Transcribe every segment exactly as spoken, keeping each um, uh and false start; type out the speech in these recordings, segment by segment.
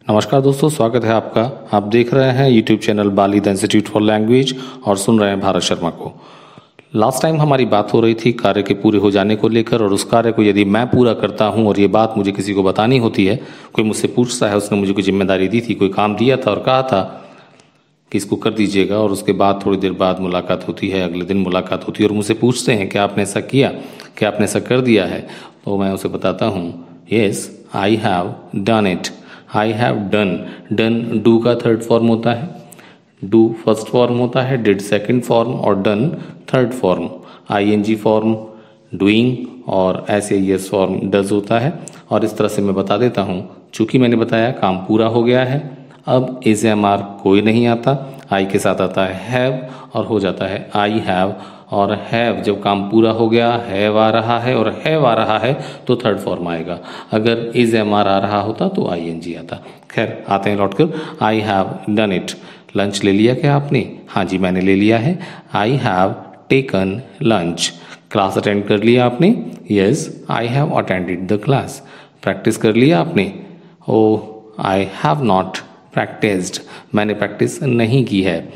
नमस्कार दोस्तों, स्वागत है आपका। आप देख रहे हैं YouTube channel Bali the institute for language और सुन रहे हैं भारत शर्मा को। लास्ट टाइम हमारी बात हो रही थी कार्य के पूरे हो जाने को लेकर, और उस कार्य को यदि मैं पूरा करता हूं और ये बात मुझे किसी को बतानी होती है, कोई मुझसे पूछता है, उसने मुझे कोई जिम्मेदारी दी थी, कोई काम दिया था और कहा था कि इसको कर दीजिएगा, और उसके बाद थोड़ी देर बाद मुलाकात होती है, अगले दिन मुलाकात होती है और मुझसे पूछते हैं कि आपने ऐसा किया, क्या आपने ऐसा कर दिया है, तो मैं उसे बताता हूँ yes I have done it, I have done. Done do का थर्ड फॉर्म होता है, डू फर्स्ट फॉर्म होता है, डिड सेकंड फॉर्म और done third form. ING form doing और S A S form does होता है। और इस तरह से मैं बता देता हूँ, चूंकि मैंने बताया काम पूरा हो गया है, अब इज एम आर कोई नहीं आता, आई के साथ आता है हैव और हो जाता है आई हैव। और हैव जब काम पूरा हो गया, हैव आ रहा है और हैव आ रहा है तो थर्ड फॉर्म आएगा। अगर इज एम आर आ रहा होता तो आई एन जी आता। खैर आते हैं लौट कर, I have done it. Lunch ले लिया क्या आपने? हाँ जी मैंने ले लिया है। I have taken lunch. Class attend कर लिया आपने? Yes I have attended the class. Practice कर लिया आपने? Oh I have not practised, मैंने प्रैक्टिस नहीं की है।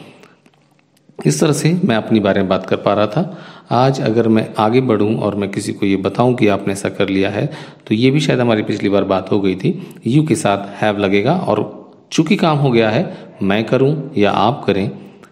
इस तरह से मैं अपनी बारे में बात कर पा रहा था। आज अगर मैं आगे बढ़ूं और मैं किसी को ये बताऊं कि आपने ऐसा कर लिया है, तो ये भी शायद हमारी पिछली बार बात हो गई थी। यू के साथ हैव लगेगा और चूंकि काम हो गया है, मैं करूं या आप करें,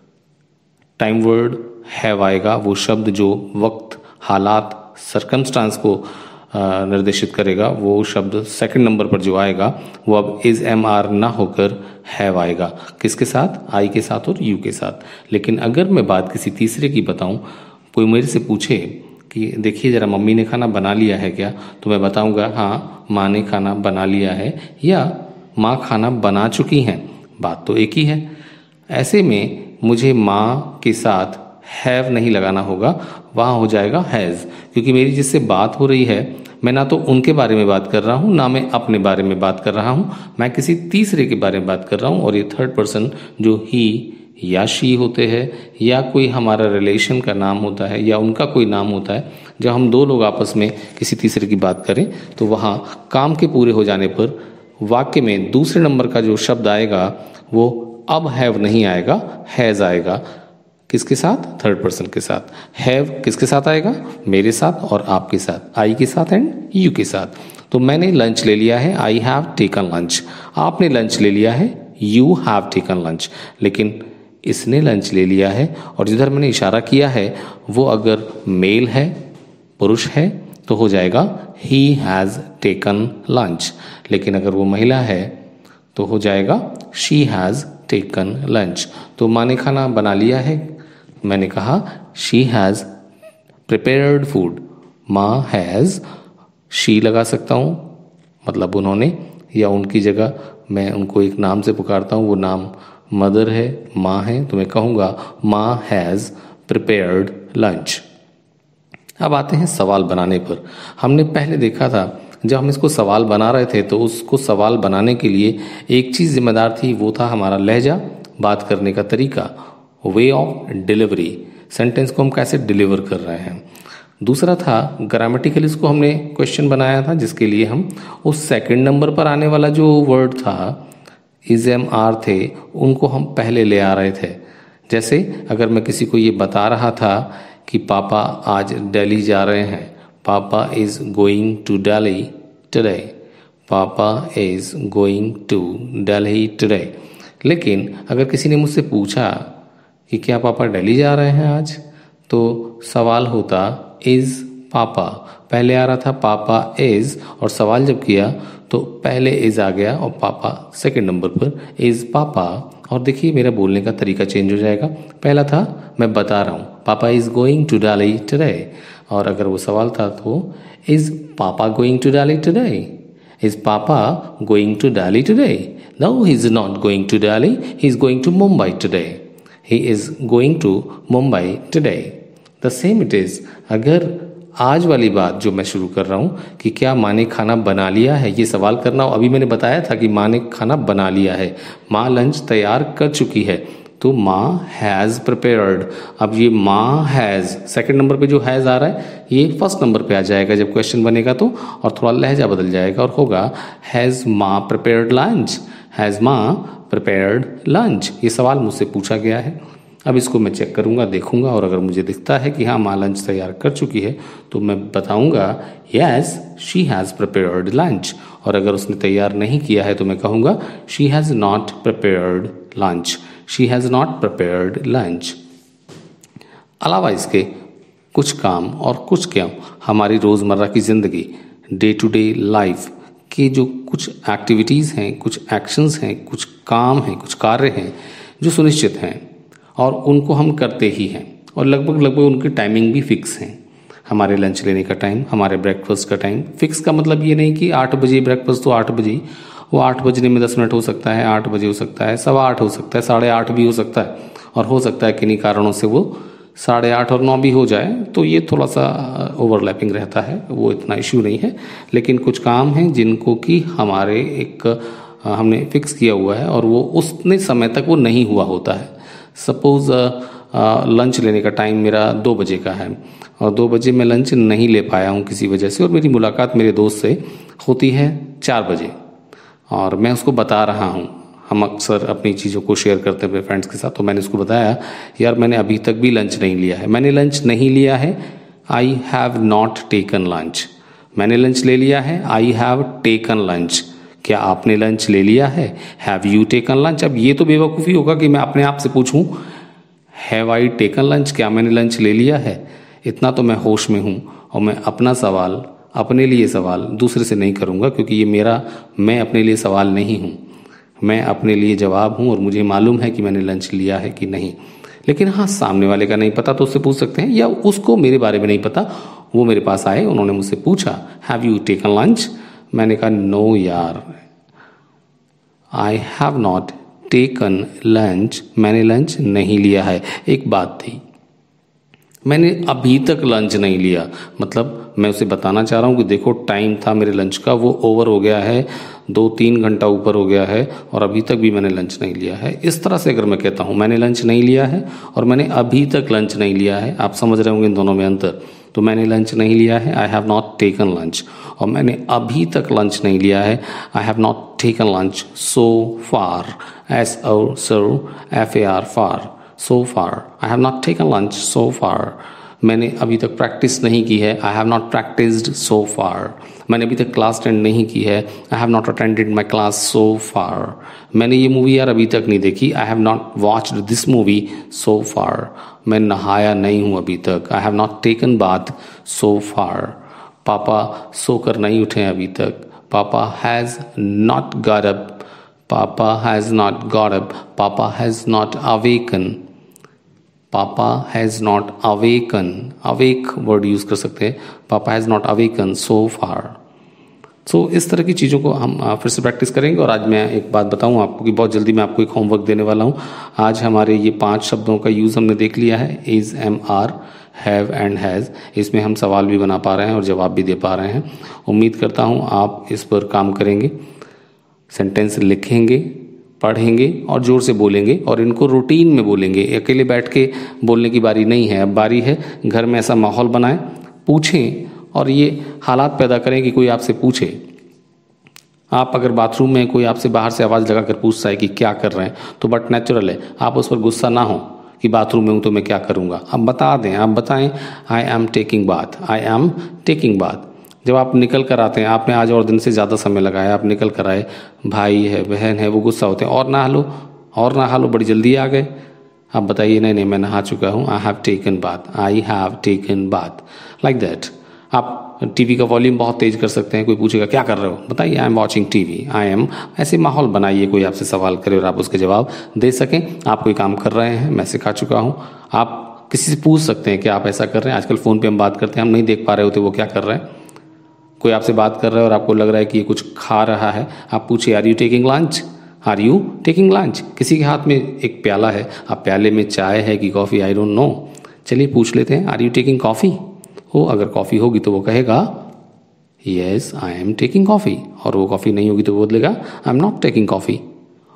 टाइम वर्ड हैव आएगा, वो शब्द जो वक्त, हालात, सरकमस्टांस को निर्देशित करेगा, वो शब्द सेकंड नंबर पर जो आएगा वो अब इज एम आर ना होकर हैव आएगा। किसके साथ? आई के साथ और यू के साथ। लेकिन अगर मैं बात किसी तीसरे की बताऊं, कोई मेरे से पूछे कि देखिए जरा मम्मी ने खाना बना लिया है क्या, तो मैं बताऊंगा हाँ माँ ने खाना बना लिया है या माँ खाना बना चुकी हैं, बात तो एक ही है। ऐसे में मुझे माँ के साथ हैव नहीं लगाना होगा, वहाँ हो जाएगा हैज़, क्योंकि मेरी जिससे बात हो रही है मैं ना तो उनके बारे में बात कर रहा हूँ, ना मैं अपने बारे में बात कर रहा हूँ, मैं किसी तीसरे के बारे में बात कर रहा हूँ। और ये थर्ड पर्सन जो ही या शी होते हैं या कोई हमारा रिलेशन का नाम होता है या उनका कोई नाम होता है, जब हम दो लोग आपस में किसी तीसरे की बात करें तो वहाँ काम के पूरे हो जाने पर वाक्य में दूसरे नंबर का जो शब्द आएगा वो अब हैव नहीं आएगा, हैज़ आएगा। किसके साथ? थर्ड पर्सन के साथ। हैव किसके साथ आएगा? मेरे साथ और आपके साथ, आई के साथ एंड यू के साथ। तो मैंने लंच ले लिया है, आई हैव टेकन लंच। आपने लंच ले लिया है, यू हैव टेकन लंच। लेकिन इसने लंच ले लिया है और जिधर मैंने इशारा किया है वो अगर मेल है, पुरुष है, तो हो जाएगा ही हैज़ टेकन लंच। लेकिन अगर वो महिला है तो हो जाएगा शी हैज़ टेकन लंच। तो माँ ने खाना बना लिया है, मैंने कहा शी हैज़ प्रिपेयर्ड फूड। माँ हैज़, शी लगा सकता हूँ मतलब उन्होंने, या उनकी जगह मैं उनको एक नाम से पुकारता हूँ, वो नाम मदर है, माँ है, तो मैं कहूँगा माँ हैज़ प्रिपेयर्ड लंच। अब आते हैं सवाल बनाने पर। हमने पहले देखा था जब हम इसको सवाल बना रहे थे तो उसको सवाल बनाने के लिए एक चीज़ जिम्मेदार थी, वो था हमारा लहजा, बात करने का तरीका, वे ऑफ डिलीवरी, सेंटेंस को हम कैसे डिलीवर कर रहे हैं। दूसरा था ग्रामेटिकल, इसको हमने क्वेश्चन बनाया था जिसके लिए हम उस सेकंड नंबर पर आने वाला जो वर्ड था, इज एम आर थे, उनको हम पहले ले आ रहे थे। जैसे अगर मैं किसी को ये बता रहा था कि पापा आज दिल्ली जा रहे हैं, papa is going to Delhi today, papa is going to Delhi today. लेकिन अगर किसी ने मुझसे पूछा कि क्या पापा दिल्ली जा रहे हैं आज, तो सवाल होता इज पापा, पहले आ रहा था पापा इज, और सवाल जब किया तो पहले इज आ गया और पापा सेकंड नंबर पर, इज पापा। और देखिए मेरा बोलने का तरीका चेंज हो जाएगा। पहला था मैं बता रहा हूँ papa is going to Delhi today, और अगर वो सवाल था तो is papa going to Delhi today, is papa going to Delhi today. No he is not going to Delhi, he is going to Mumbai today, he is going to Mumbai today. The same it is, अगर आज वाली बात जो मैं शुरू कर रहा हूँ कि क्या माँ ने खाना बना लिया है, ये सवाल करना हो। अभी मैंने बताया था कि माँ ने खाना बना लिया है, माँ लंच तैयार कर चुकी है, तो माँ हैज़ प्रिपेयर्ड। अब ये माँ हैज़ सेकंड नंबर पे जो हैज़ आ रहा है ये फर्स्ट नंबर पे आ जाएगा जब क्वेश्चन बनेगा तो, और थोड़ा लहजा बदल जाएगा और होगा हैज़ माँ प्रिपेयर्ड लंच, हैज़ माँ प्रिपेयर्ड लंच? ये सवाल मुझसे पूछा गया है। अब इसको मैं चेक करूँगा, देखूँगा, और अगर मुझे दिखता है कि हाँ माँ लंच तैयार कर चुकी है तो मैं बताऊँगा yes she has prepared lunch. और अगर उसने तैयार नहीं किया है तो मैं कहूँगा she has not prepared lunch, she has not prepared lunch. अलावा इसके कुछ काम और कुछ क्या हमारी रोज़मर्रा की ज़िंदगी, डे टू डे लाइफ के जो कुछ एक्टिविटीज़ हैं, कुछ एक्शंस हैं, कुछ काम हैं, कुछ कार्य हैं जो सुनिश्चित हैं और उनको हम करते ही हैं, और लगभग लगभग उनकी टाइमिंग भी फिक्स हैं। हमारे लंच लेने का टाइम, हमारे ब्रेकफास्ट का टाइम फिक्स का मतलब ये नहीं कि आठ बजे ब्रेकफास्ट तो आठ बजे, वो आठ बजने में दस मिनट हो सकता है, आठ बजे हो सकता है, सवा आठ हो सकता है, साढ़े आठ भी हो सकता है, और हो सकता है किन्हीं कारणों से वो साढ़े आठ और नौ भी हो जाए, तो ये थोड़ा सा ओवरलैपिंग रहता है, वो इतना इश्यू नहीं है। लेकिन कुछ काम हैं जिनको कि हमारे एक हमने फिक्स किया हुआ है और वो उतने समय तक वो नहीं हुआ होता है। सपोज़ लंच लेने का टाइम मेरा दो बजे का है और दो बजे मैं लंच नहीं ले पाया हूँ किसी वजह से, और मेरी मुलाकात मेरे दोस्त से होती है चार बजे और मैं उसको बता रहा हूँ। हम अक्सर अपनी चीज़ों को शेयर करते हैं अपने फ्रेंड्स के साथ, तो मैंने उसको बताया यार मैंने अभी तक भी लंच नहीं लिया है, मैंने लंच नहीं लिया है, I have not taken lunch. मैंने लंच ले लिया है, आई हैव टेकन लंच। क्या आपने लंच ले लिया है, हैव यू टेकन लंच? अब ये तो बेवकूफ़ी होगा कि मैं अपने आप से पूछूं हैव आई टेकन लंच, क्या मैंने लंच ले लिया है? इतना तो मैं होश में हूँ और मैं अपना सवाल, अपने लिए सवाल दूसरे से नहीं करूँगा, क्योंकि ये मेरा, मैं अपने लिए सवाल नहीं हूँ, मैं अपने लिए जवाब हूँ और मुझे मालूम है कि मैंने लंच लिया है कि नहीं। लेकिन हाँ, सामने वाले का नहीं पता तो उससे पूछ सकते हैं, या उसको मेरे बारे में नहीं पता, वो मेरे पास आए, उन्होंने मुझसे पूछा हैव यू टेकन लंच? मैंने कहा नो यार, I have not taken lunch, मैंने लंच नहीं लिया है। एक बात थी, मैंने अभी तक लंच नहीं लिया, मतलब मैं उसे बताना चाह रहा हूँ कि देखो टाइम था मेरे लंच का, वो ओवर हो गया है, दो तीन घंटा ऊपर हो गया है और अभी तक भी मैंने लंच नहीं लिया है। इस तरह से अगर मैं कहता हूँ मैंने लंच नहीं लिया है और मैंने अभी तक लंच नहीं लिया है, आप समझ रहे होंगे इन दोनों में अंतर। तो मैंने लंच नहीं लिया है, I have not taken lunch, और मैंने अभी तक लंच नहीं लिया है, I have not taken lunch so far, S O so F A R far, so far, I have not taken lunch so far. मैंने अभी तक प्रैक्टिस नहीं की है, I have not practised so far. मैंने अभी तक क्लास अटेंड नहीं की है, I have not attended my class so far. मैंने ये मूवी यार अभी तक नहीं देखी, I have not watched this movie so far. मैं नहाया नहीं हूँ अभी तक, I have not taken bath so far. पापा सोकर नहीं उठे अभी तक, papa has not got up, papa has not got up, papa has not awaken, papa has not awaken, awake word use कर सकते हैं, papa has not awaken so far. So इस तरह की चीज़ों को हम फिर से प्रैक्टिस करेंगे। और आज मैं एक बात बताऊं आपको कि बहुत जल्दी मैं आपको एक होमवर्क देने वाला हूं। आज हमारे ये पांच शब्दों का यूज़ हमने देख लिया है, is, am, are, have and has. इसमें हम सवाल भी बना पा रहे हैं और जवाब भी दे पा रहे हैं। उम्मीद करता हूँ आप इस पर काम करेंगे, सेंटेंस लिखेंगे, पढ़ेंगे और ज़ोर से बोलेंगे, और इनको रूटीन में बोलेंगे। अकेले बैठ के बोलने की बारी नहीं है, अब बारी है घर में ऐसा माहौल बनाएं, पूछें और ये हालात पैदा करें कि कोई आपसे पूछे। आप अगर बाथरूम में कोई आपसे बाहर से आवाज़ लगा कर पूछता है कि क्या कर रहे हैं, तो बट नेचुरल है, आप उस पर गुस्सा ना हो कि बाथरूम में हूँ तो मैं क्या करूँगा। आप बता दें, आप बताएं I am taking bath, I am taking bath. जब आप निकल कर आते हैं, आपने आज और दिन से ज़्यादा समय लगाया, आप निकल कर आए, भाई है, बहन है, वो गुस्सा होते हैं, और नहा लो, और नहा लो, बड़ी जल्दी आ गए। आप बताइए नहीं नहीं मैं नहा चुका हूँ, I have taken bath, I have taken bath, like that. आप टीवी का वॉल्यूम बहुत तेज कर सकते हैं, कोई पूछेगा क्या कर रहे हो, बताइए I am watching TV, I am. ऐसे माहौल बनाइए, कोई आपसे सवाल करे और आप उसके जवाब दे सकें। आप कोई काम कर रहे हैं, मैं सिखा चुका हूँ, आप किसी से पूछ सकते हैं कि आप ऐसा कर रहे हैं। आजकल फ़ोन पे हम बात करते हैं, हम नहीं देख पा रहे होते वो क्या कर रहे हैं। कोई आपसे बात कर रहा है और आपको लग रहा है कि ये कुछ खा रहा है, आप पूछिए are you taking lunch, are you taking lunch. किसी के हाथ में एक प्याला है, अब प्याले में चाय है कि कॉफ़ी, आई डोंट नो, चलिए पूछ लेते हैं आर यू टेकिंग कॉफ़ी। हो अगर कॉफ़ी होगी तो वो कहेगा yes I am taking coffee, और वो कॉफ़ी नहीं होगी तो वो बोलेगा I am not taking coffee.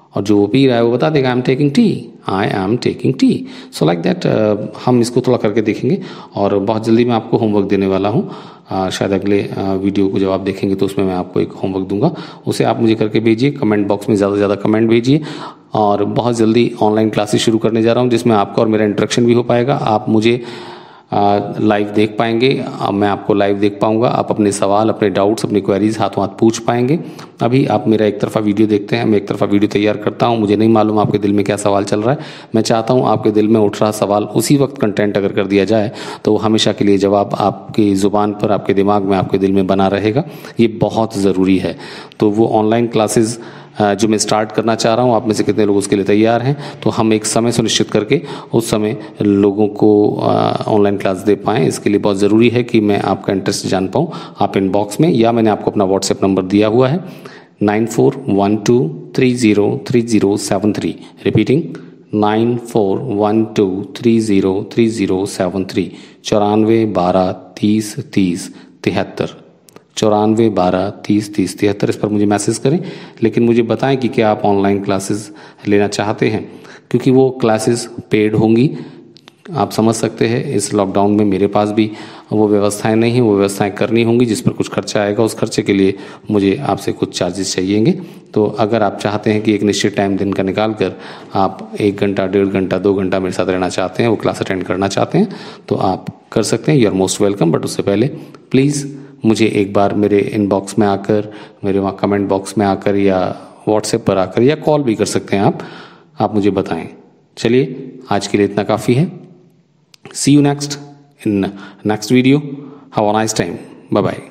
और जो वो पी रहा है वो बता देगा I am taking tea, I am taking tea. So like that हम इसको थोड़ा करके देखेंगे और बहुत जल्दी मैं आपको होमवर्क देने वाला हूँ। uh, शायद अगले uh, वीडियो को जब आप देखेंगे तो उसमें मैं आपको एक होमवर्क दूंगा, उसे आप मुझे करके भेजिए। कमेंट बॉक्स में ज़्यादा से ज़्यादा कमेंट भेजिए और बहुत जल्दी ऑनलाइन क्लासेस शुरू करने जा रहा हूँ जिसमें आपका और मेरा इंटरेक्शन भी हो पाएगा। आप मुझे लाइव uh, देख पाएंगे, अब मैं आपको लाइव देख पाऊंगा, आप अपने सवाल, अपने डाउट्स, अपनी क्वेरीज हाथों हाथ पूछ पाएंगे। अभी आप मेरा एक तरफा वीडियो देखते हैं, मैं एक तरफा वीडियो तैयार करता हूं, मुझे नहीं मालूम आपके दिल में क्या सवाल चल रहा है। मैं चाहता हूं आपके दिल में उठ रहा सवाल उसी वक्त कंटेंट अगर कर दिया जाए तो हमेशा के लिए जवाब आपकी ज़ुबान पर, आपके दिमाग में, आपके दिल में बना रहेगा। ये बहुत ज़रूरी है। तो वो ऑनलाइन क्लासेस जो मैं स्टार्ट करना चाह रहा हूँ, आप में से कितने लोग उसके लिए तैयार हैं? तो हम एक समय सुनिश्चित करके उस समय लोगों को ऑनलाइन क्लास दे पाएँ, इसके लिए बहुत ज़रूरी है कि मैं आपका इंटरेस्ट जान पाऊँ। आप इनबॉक्स में, या मैंने आपको अपना व्हाट्सएप नंबर दिया हुआ है nine four one two three zero three zero seven three, repeating nine four one two three zero three zero seven three, चौरानवे बारह तीस तीस तिहत्तर, चौरानवे बारह तीस तीस तिहत्तर। इस पर मुझे मैसेज करें, लेकिन मुझे बताएं कि क्या आप ऑनलाइन क्लासेस लेना चाहते हैं, क्योंकि वो क्लासेस पेड होंगी। आप समझ सकते हैं इस लॉकडाउन में मेरे पास भी वो व्यवस्थाएं नहीं हैं, वो व्यवस्थाएं करनी होंगी जिस पर कुछ खर्चा आएगा। उस खर्चे के लिए मुझे आपसे कुछ चार्जेस चाहिएंगे। तो अगर आप चाहते हैं कि एक निश्चित टाइम दिन का निकाल कर आप एक घंटा, डेढ़ घंटा, दो घंटा मेरे साथ रहना चाहते हैं, वो क्लास अटेंड करना चाहते हैं, तो आप कर सकते हैं। You are most welcome. But उससे पहले प्लीज़ मुझे एक बार मेरे इनबॉक्स में आकर, मेरे वहाँ कमेंट बॉक्स में आकर या व्हाट्सएप पर आकर या कॉल भी कर सकते हैं आप आप मुझे बताएं। चलिए आज के लिए इतना काफ़ी है। See you next in next video. Have a nice time. Bye bye.